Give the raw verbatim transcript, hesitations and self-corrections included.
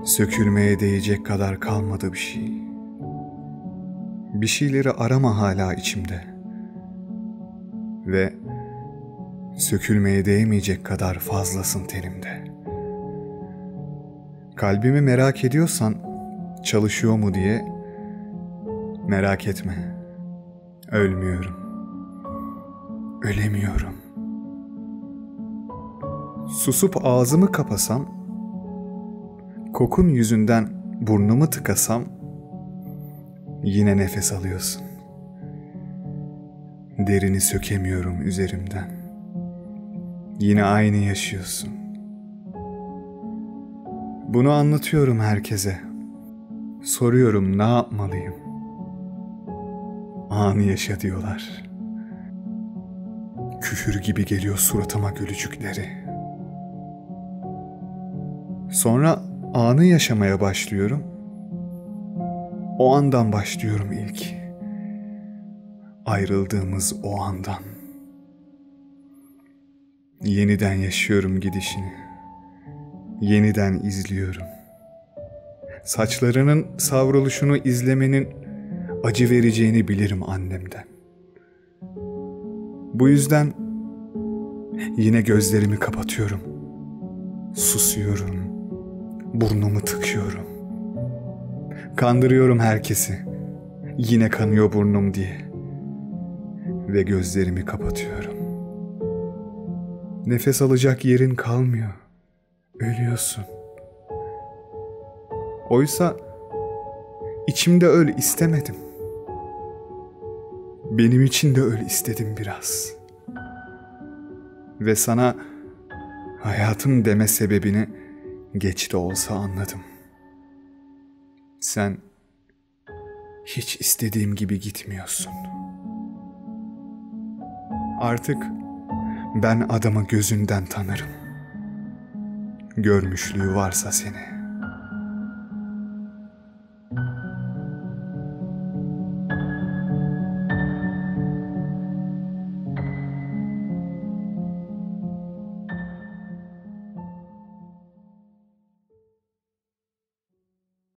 Sökülmeye değecek kadar kalmadı bir şey. Bir şeyleri arama hala içimde. Ve sökülmeye değmeyecek kadar fazlasın tenimde. Kalbimi merak ediyorsan çalışıyor mu diye, merak etme. Ölmüyorum. Ölemiyorum. Susup ağzımı kapasam, kokun yüzünden burnumu tıkasam, yine nefes alıyorsun. Derini sökemiyorum üzerimden. Yine aynı yaşıyorsun. Bunu anlatıyorum herkese. Soruyorum ne yapmalıyım? Anı yaşa diyorlar. Küfür gibi geliyor suratıma gülücükleri. Sonra anı yaşamaya başlıyorum. O andan başlıyorum ilk. Ayrıldığımız o andan. Yeniden yaşıyorum gidişini. Yeniden izliyorum. Saçlarının savruluşunu izlemenin acı vereceğini bilirim annemden. Bu yüzden yine gözlerimi kapatıyorum. Susuyorum. Burnumu tıkıyorum. Kandırıyorum herkesi. Yine kanıyor burnum diye. Ve gözlerimi kapatıyorum. Nefes alacak yerin kalmıyor. Ölüyorsun. Oysa içimde öl istemedim. Benim için de öl istedim biraz. Ve sana hayatım deme sebebini geç de olsa anladım. Sen hiç istediğim gibi gitmiyorsun. Artık ben adamı gözünden tanırım. Görmüşlüğü varsa seni.